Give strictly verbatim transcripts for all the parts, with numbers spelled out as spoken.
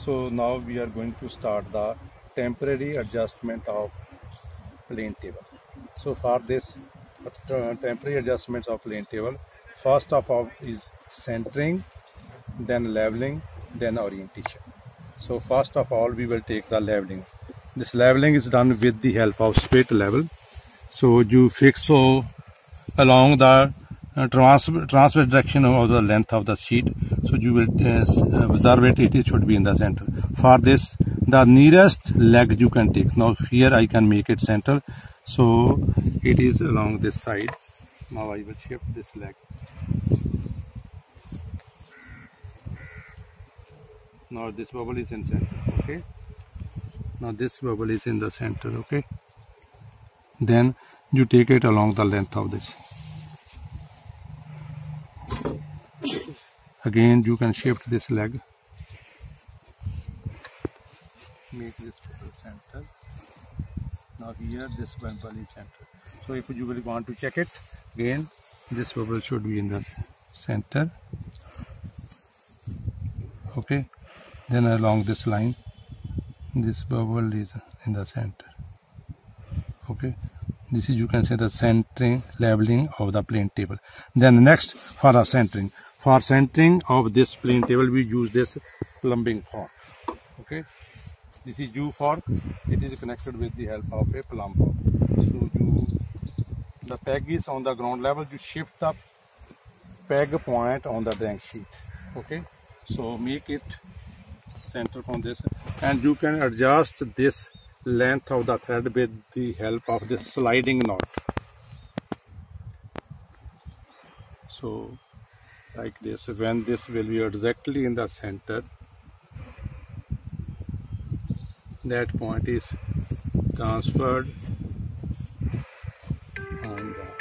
So now we are going to start the temporary adjustment of plane table. So for this uh, temporary adjustments of plane table, first of all is centering, then leveling, then orientation. So first of all we will take the leveling. This leveling is done with the help of split level. So you fix so along the uh, trans transverse direction of the length of the sheet. So you will uh, observe it, it should be in the center. For this, the nearest leg you can take. Now here I can make it center. So it is along this side. Now I will shift this leg. Now this bubble is in center, okay? Now this bubble is in the center, okay? Then you take it along the length of this. Again you can shift this leg. Make this bubble center. Now here this bubble is center. So if you will want to check it, again this bubble should be in the center. Okay. Then along this line, this bubble is in the center. Okay. This is, you can say, the centering, leveling of the plane table. Then next, for the centering. For centering of this plane table, we use this plumbing fork. Okay. This is U fork. It is connected with the help of a plumb fork. So you, the peg is on the ground level. You shift the peg point on the drawing sheet. Okay. So make it center from this, and you can adjust this length of the thread with the help of this sliding knot. So like this, when this will be exactly in the center, that point is transferred on the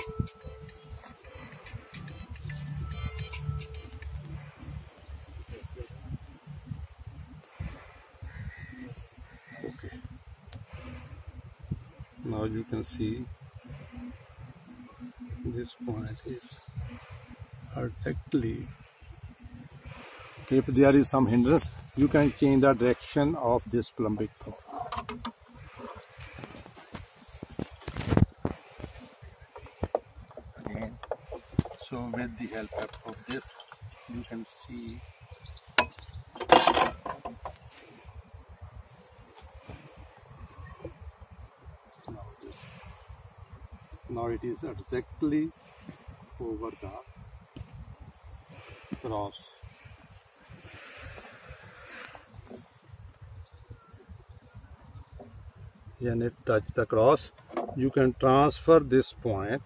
okay. Now you can see this point is exactly. If there is some hindrance, you can change the direction of this plumbing fork. Again, so with the help of this, you can see now this. Now it is exactly over the cross. When it touch the cross, you can transfer this point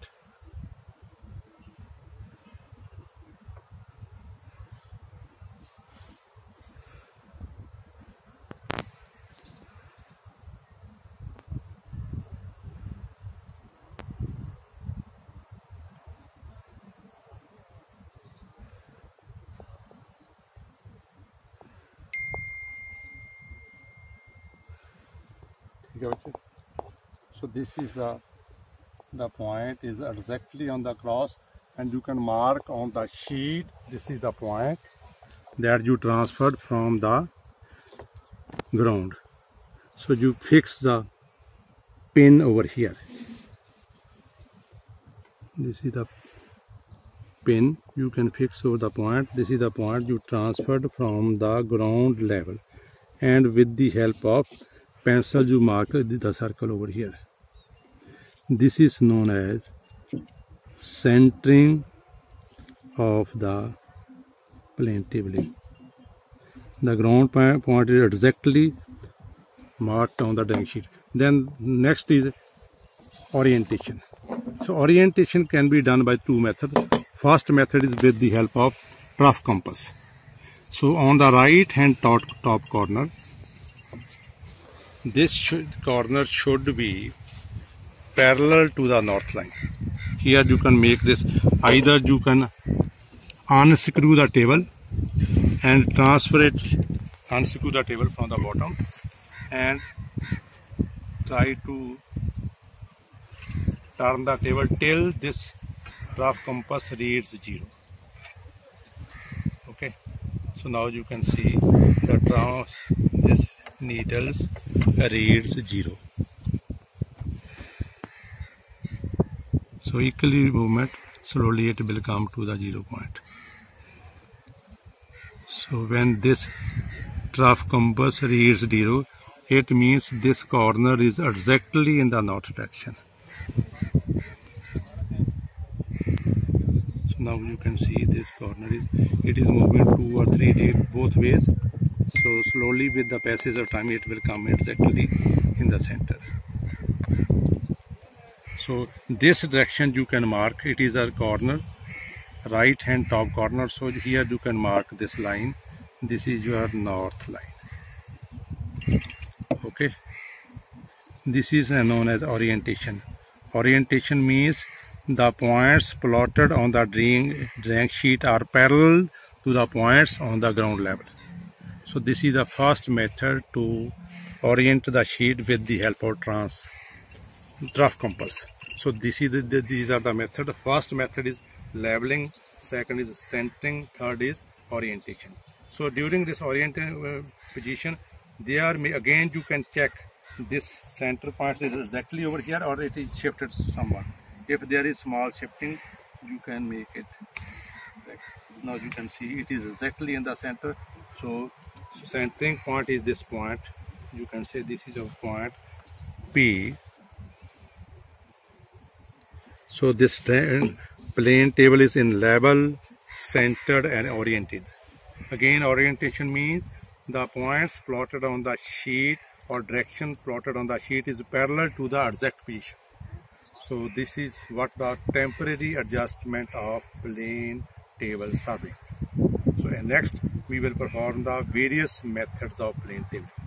so this is the the point is exactly on the cross, and you can mark on the sheet. This is the point that you transferred from the ground. So you fix the pin over here. This is the pin you can fix over the point. This is the point you transferred from the ground level, and with the help of pencil you mark the circle over here. This is known as centering of the plane tabling. The ground point is exactly marked on the drawing sheet. Then next is orientation. So orientation can be done by two methods. First method is with the help of trough compass. So on the right hand top, top corner, this should, corner should be parallel to the north line. Here you can make this, either you can unscrew the table and transfer it, unscrew the table from the bottom and try to turn the table till this trough compass reads zero. Okay, So now you can see the trans this needles reads zero. So equally movement, slowly it will come to the zero point. So when this trough compass reads zero, it means this corner is exactly in the north direction. So now you can see this corner is it is moving two or three days both ways. So slowly with the passage of time it will come exactly in the center. So this direction you can mark, it is a corner, right hand top corner. So here you can mark this line. This is your north line. Okay. This is known as orientation. Orientation means the points plotted on the drawing, drawing sheet are parallel to the points on the ground level. So this is the first method to orient the sheet with the help of trans trough compass. So this is the, the, these are the method. The first method is leveling, second is centering, third is orientation. So during this orientation uh, position, there may again you can check this center point is exactly over here or it is shifted somewhat. If there is small shifting, you can make it. Now you can see it is exactly in the center. So, so centering point is this point. You can say this is a point P. So this plane table is in level, centered and oriented. Again, orientation means the points plotted on the sheet or direction plotted on the sheet is parallel to the exact position. So this is what the temporary adjustment of plane table survey. So next we will perform the various methods of plane table.